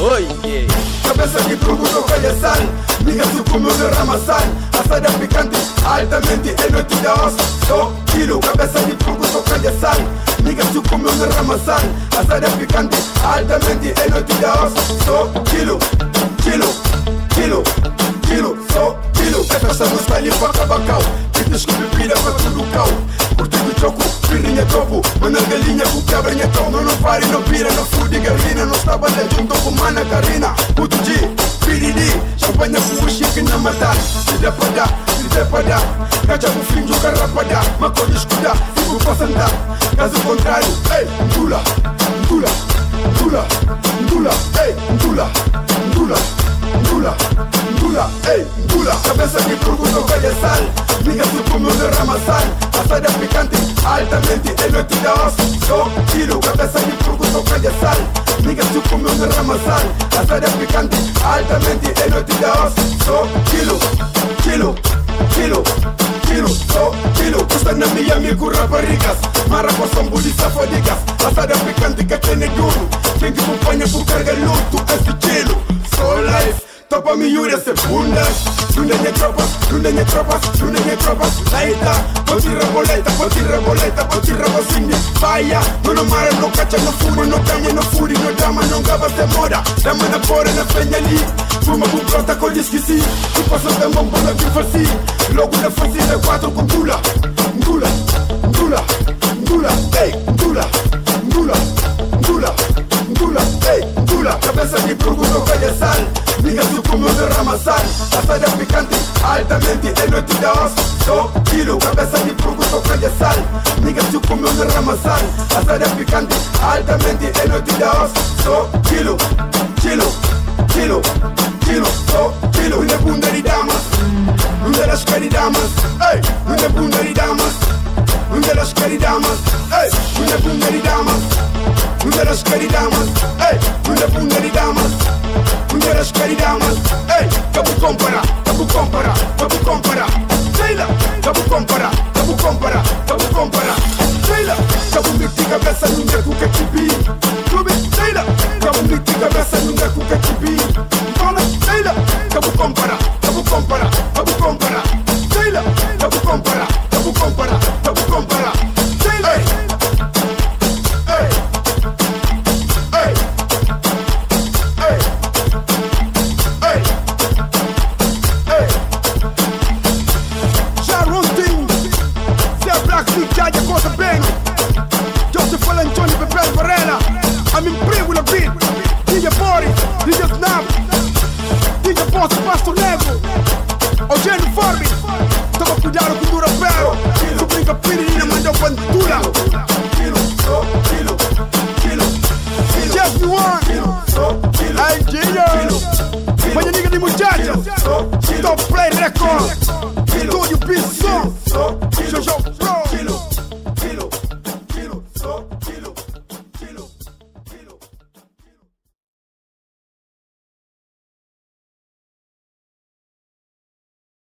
Oye, cabeza de produto callasal, nigga su como de ramazal, asada picante, altamente enotidaos, so kilo, cabeza de produto callasal, nigga su como de ramazal, asada picante, altamente enotidaos, so kilo, so kilo, essa música ali pra cabacau, que desculpe pira pra tudo cal, curtindo choco, pirinha topo, manda galinha com cabrinha tão, não pare, não pira, não fude galinha, não estava lá junto com mana Karina, puto G, piriri, champanhe com o chique na matar, se der pra dar, cacha com fim de carrapada, macor escuda, fico pra sentar, caso contrário, ei, ndula, ei, ndula, cabeça de produto callasal, nigga su como de ramazal, asada picante, altamente enotidaos, so kilo, cabeça de produto callasal, nigga su como de ramazal, asada picante, altamente enotidaos, so kilo, so kilo, custa na Miami com raparigas, maracos são bulitas fodigas, asada picante que tem duro, quem que acompanha por carga luto, esse kilo, so life. Topa mi yure se bundas, lunenye tropas, laita, poti reboleta, fire, no mara, no cacha, no furi, no dama, no dama, no gabas de moda, dama na pore, na fenyali, fuma com prota com disquisi, tu passas de mão para que faci, logo na faci de quatro com ndula, ei, ndula, cabeça de produto callasal, nigga su como de ramazal, asada picante, altamente enotidaos, so kilo, cabeza de produto callasal, nigga su como de ramazal, asada picante, altamente enotidaos, so kilo, so kilo, una bunda de damas, una las caridamas, ey, una bunda de damas, una las caridamas, ey, una bunda de damas, una las caridamas, ey, una bunda de damas. Mulheres caridamas, ei, cabu compara, Sheila, cabu compara, Sheila, cabu miti cabeça nunca com que tibi, clube, Sheila, cabu miti cabeça nunca com que tibi, fala, Sheila, cabu compara, Sheila, cabu compara, Sheila, I'm in play with a beat, DJ Boris, DJ Snap, DJ Boss, Pastor Negro, Eugênio Formi, toma cuidado com dura pero, tu brinca pirina, manda bandura, Jeff Yuan, hey Gino, manha nigga de muchachos, Top Play Record, Studio Beat Song.